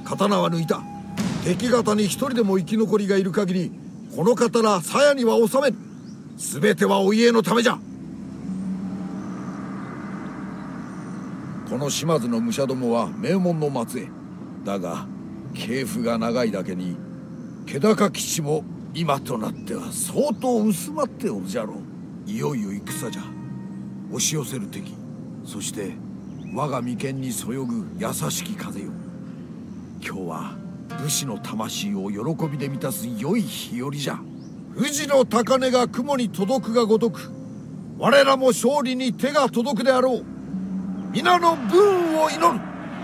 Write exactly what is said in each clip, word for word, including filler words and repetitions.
刀は抜いた。敵方に一人でも生き残りがいる限りこの刀鞘には収めぬ。全てはお家のためじゃ。この島津の武者どもは名門の末裔だが、系譜が長いだけに気高基地も今となっては相当薄まっておるじゃろう。いよいよ戦じゃ。押し寄せる敵、そして我が眉間にそよぐ優しき風よ。今日は武士の魂を喜びで満たす良い日和じゃ。富士の高値が雲に届くがごとく、我らも勝利に手が届くであろう。皆の分を祈る。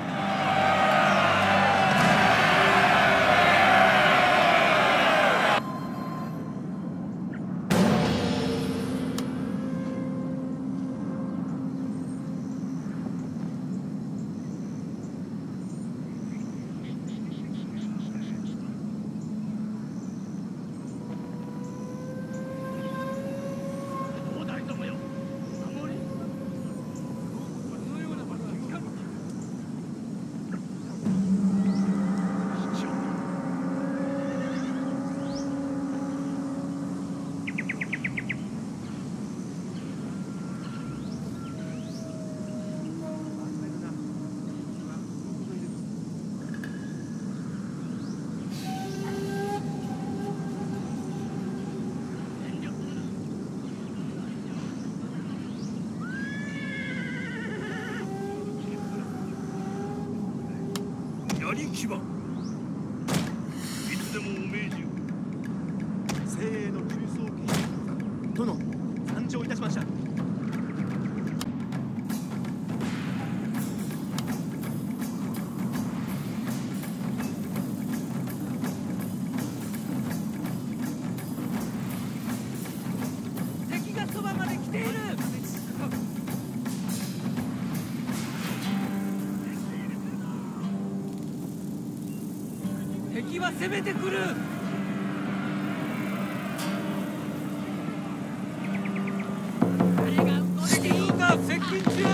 牙、いつでもお命じを。精鋭の中層系殿、参上いたしました。 敵がそばまで来ている。敵は攻めてくる。敵が接近中。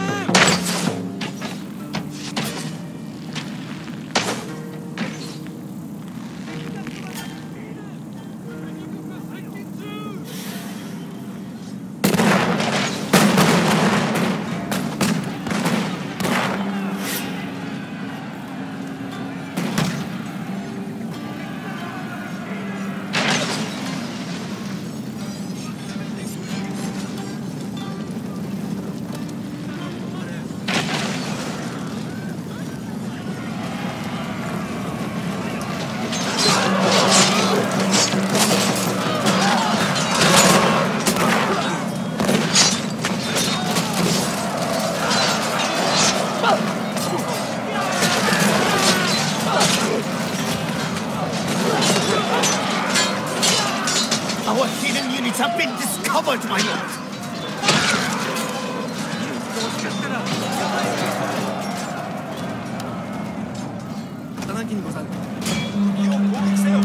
Our hidden units have been discovered, my lord! 刀木にござる。 敵を攻撃せよ。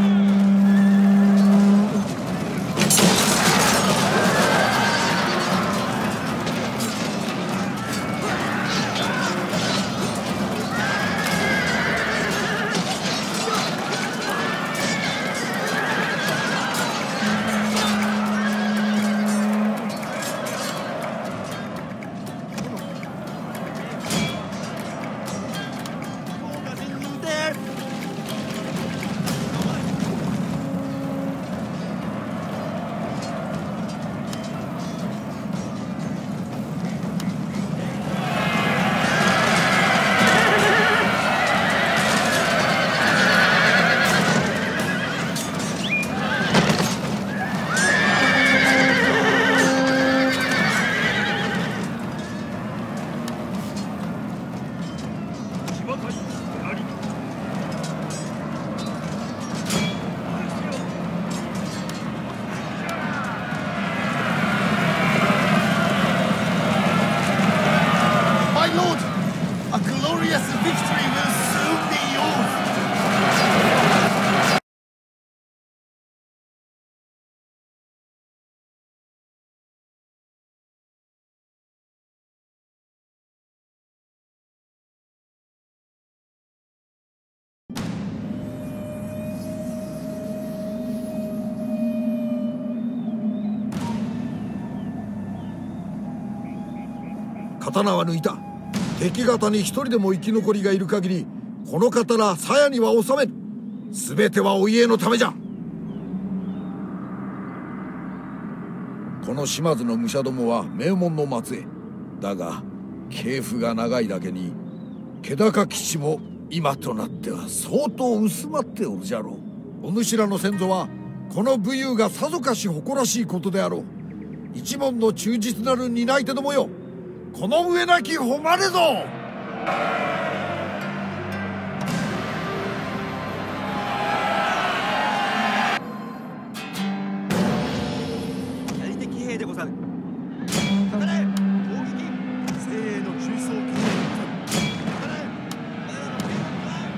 刀は抜いた。敵方に一人でも生き残りがいる限り、この刀鞘には収める。全てはお家のためじゃ。この島津の武者どもは名門の末裔だが、系譜が長いだけに気高基地も今となっては相当薄まっておるじゃろう。お主らの先祖はこの武勇がさぞかし誇らしいことであろう。一門の忠実なる担い手どもよ、この上なき誉れぞ。 やり手騎兵でござる。かかれ攻撃。精鋭の重装騎兵でござる。かかれ我らの兵は。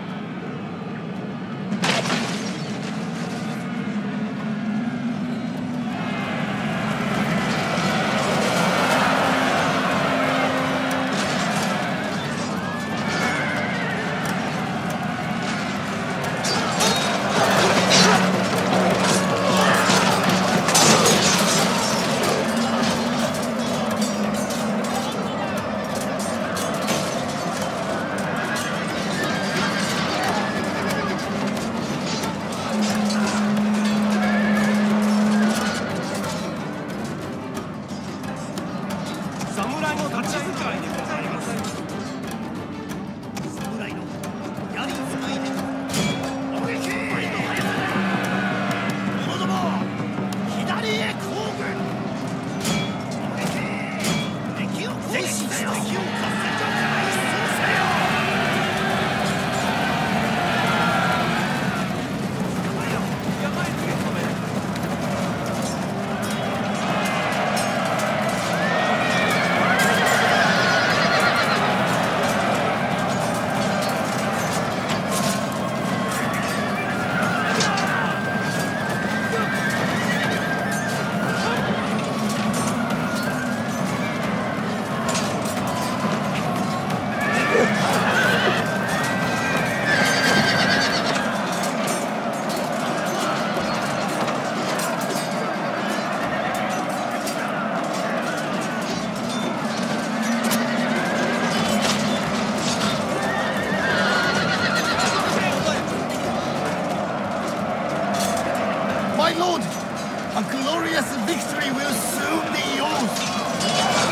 My lord, a glorious victory will soon be yours!